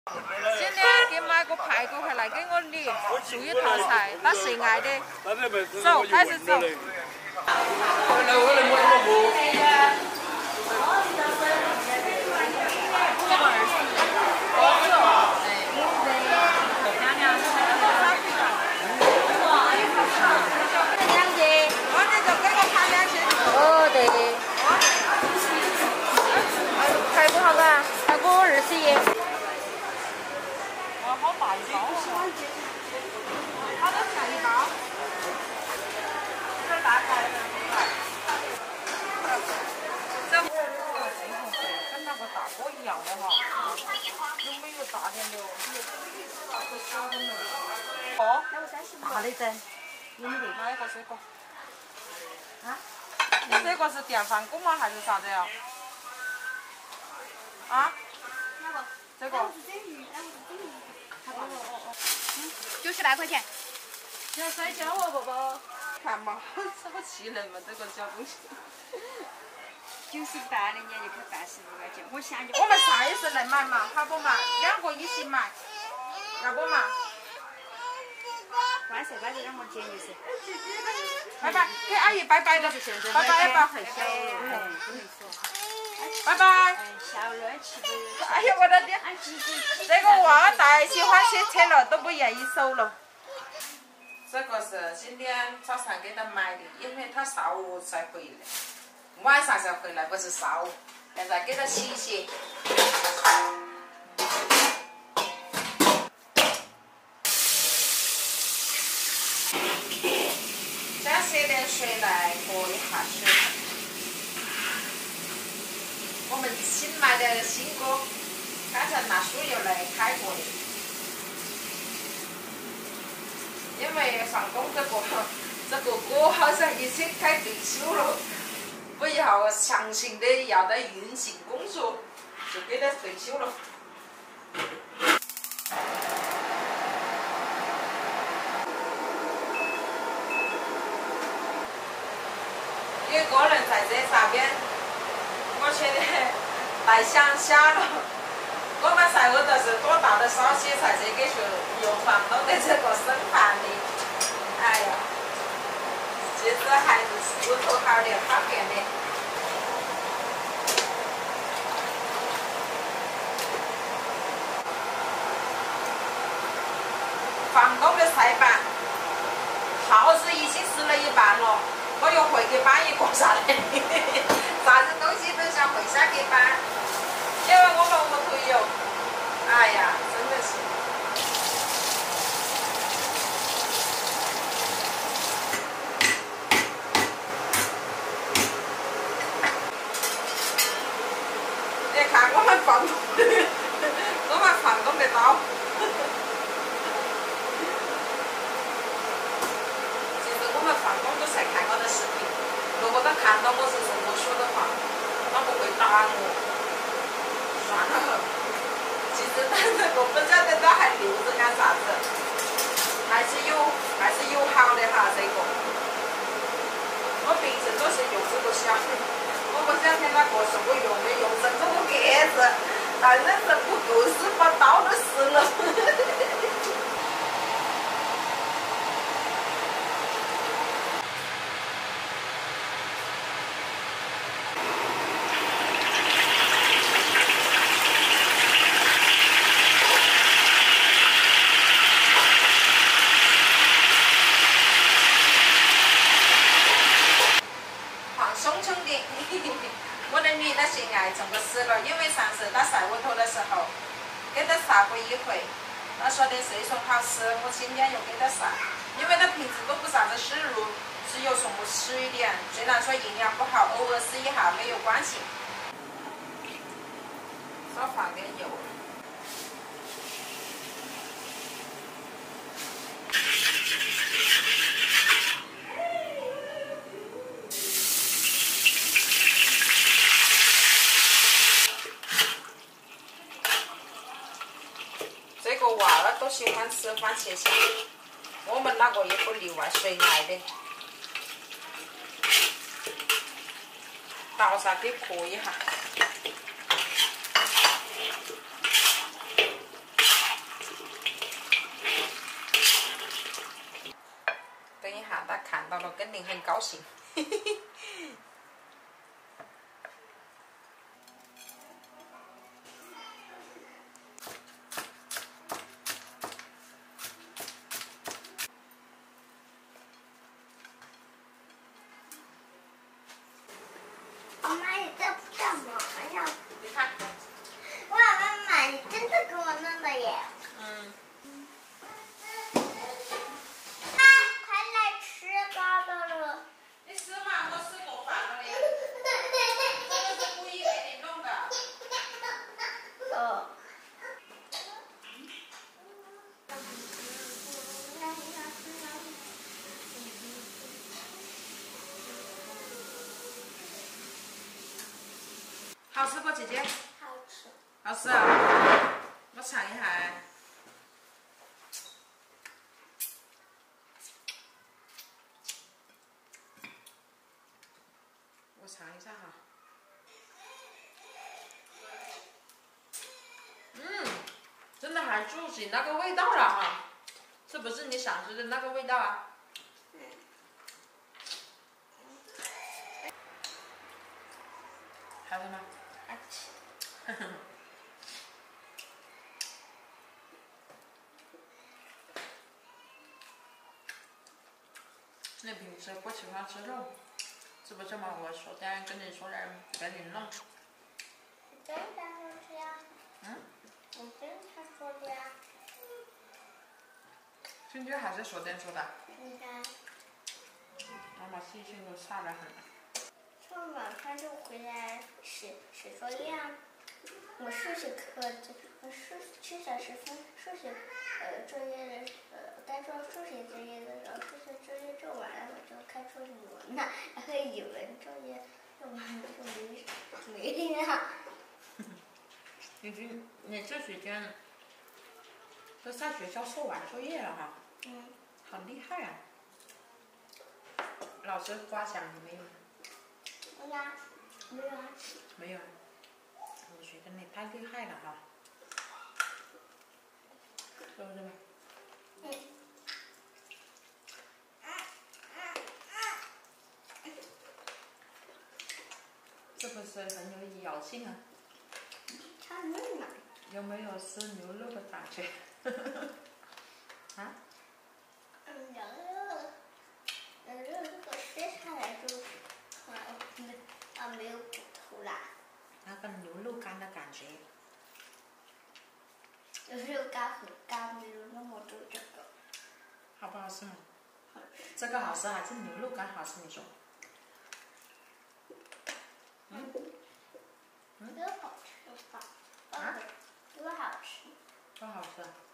今天给买个排骨回来给我理，属于套菜，他谁爱的？走，开始走。哦，对。排骨好吧？排骨21。哇，好大一包哦！好多钱一包？这大概跟那个大锅一样的哈，有没有大点的？小点的。哦，大的整，有没得？哪一个这个？啊？你这个是电饭锅吗？还是啥子呀？啊？哪个？这个。 90来块钱。 要摔跤哦，宝宝。看嘛，什么气人嘛，这个小东西。 90半的你就可以80多块钱，我想就。 我们下一次来买嘛，好不嘛？2个一起买，要不嘛？ 关键让我捡就是。 拜拜，给阿姨拜拜的，拜拜吧。 太小了，不能说。 拜拜。 小乐气的。 哎呀，我的天！这个娃太喜欢骑车了，都不愿意走了。这个是今天早上给他买的，因为他上午才回来。 晚上才回来，不是上午。现在给它洗洗。加些点水来过一下水。我们新买的新锅，刚才拿酥油来开过的。因为房东这个锅好像已经开退休了。 我以后强行的要他运行工作，就给他退休了。一个人在这上边，我觉得太乡下了。我们在后头是多大的烧些才这个去用房东的这个生饭的，哎呀！ 其实还是石头好的，好点的。房东的菜板，耗子已经撕了一半了，我又回去搬一个上来。啥子东西都想回下去搬，因为我们屋头有。哎呀，真的是。 看我们房东，我们房东的刀。其实我们房东都在看我的视频，如果他看到我是这么说的话，他不会打我。算了，其实他这个不晓得他还留着干啥子，还是有好的哈这个。我平时都是用这个小的。 我不晓得那个是我用的，用成这个格子，但是这不够是把刀都撕了。放松充电。我的女的最爱这个死了，因为上次她晒屋头的时候，给她晒过一回，她说的这种好吃，我今天又给她晒，因为她平时都不啥子吸入，只有送我吃一点，虽然说营养不好，偶尔吃一下没有关系。少放点油。这个娃儿都喜欢吃番茄酱，我们那个也不例外，谁爱的？倒上给泼一下。 跟您很高兴。 妈妈，你在干嘛呀？ 你看， 哇，妈妈，你真的给我弄的耶！ 嗯， 啊，快来吃糕点了！ 你吃嘛，我吃过饭了嘞。这个是故意给你弄的。 哦。 好吃不，姐姐？ 好吃。 好吃啊！我尝一下。我尝一下哈。真的还住起那个味道了哈，是不是你想吃的那个味道啊？好吃吗？ 好吃。 你平时不喜欢吃肉，是不是嘛？我昨天跟你说了，给你弄。 你跟他说的呀？你跟他说的呀？ 今天还是昨天说的？ 你看。 妈妈记性都差得很。 从晚上就回来写作业啊。我数学课7小时分数学作业该做数学作业的时候，数学作业做完了我就开始语文了，然后语文作业做完了就没了。 你这几天都在学校做完作业了哈？好厉害啊！老师夸奖你没有？ 没有啊。没有啊。 没有。我觉得你太厉害了哈，是不是嘛？是不是很有咬劲啊？ 超嫩嘛。 有没有吃牛肉的感觉？啊？ 牛肉如果切下来就没有骨头啦。 那个牛肉干的感觉。 牛肉干很干，没有那么多这个。 好不好吃嘛？ 好吃。 这个好吃还是牛肉干好吃？你说？ 都好吃吧？都好吃。 都好吃。